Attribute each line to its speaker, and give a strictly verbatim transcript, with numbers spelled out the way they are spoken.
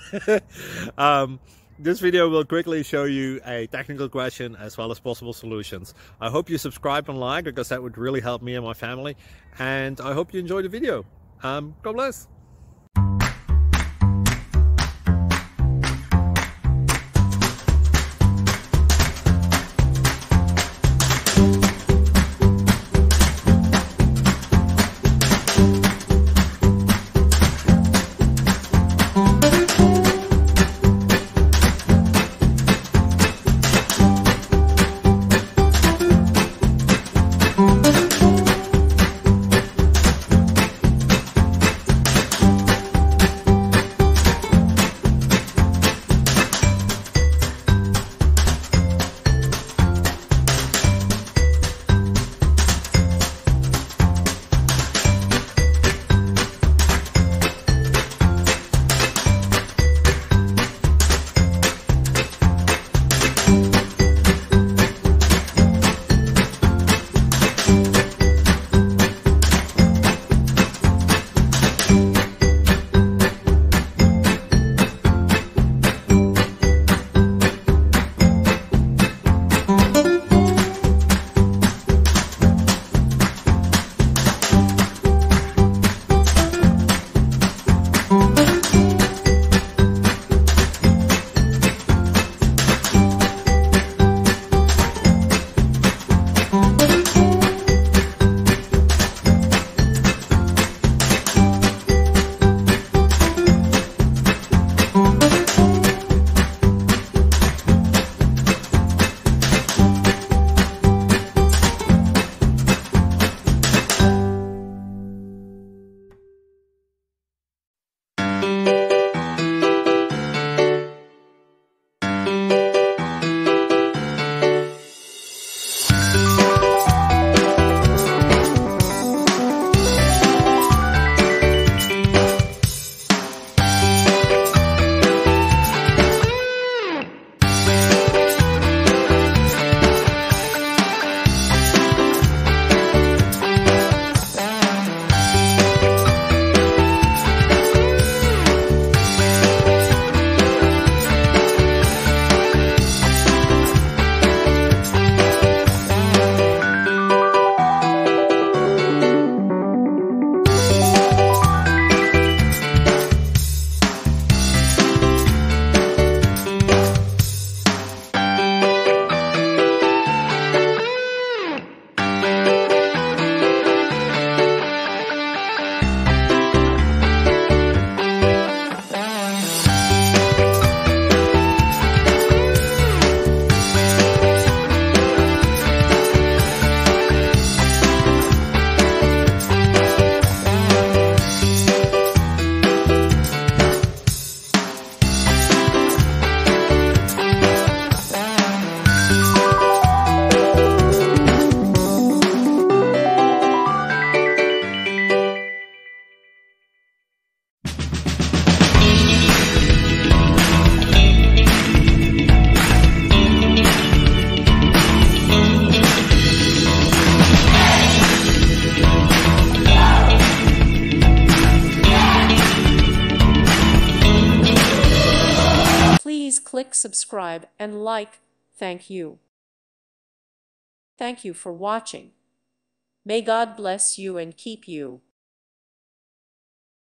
Speaker 1: um, this video will quickly show you a technical question as well as possible solutions. I hope you subscribe and like, because that would really help me and my family. And I hope you enjoy the video. Um, God bless.
Speaker 2: Please click subscribe and like. Thank you. Thank you for watching. May God bless you and keep you.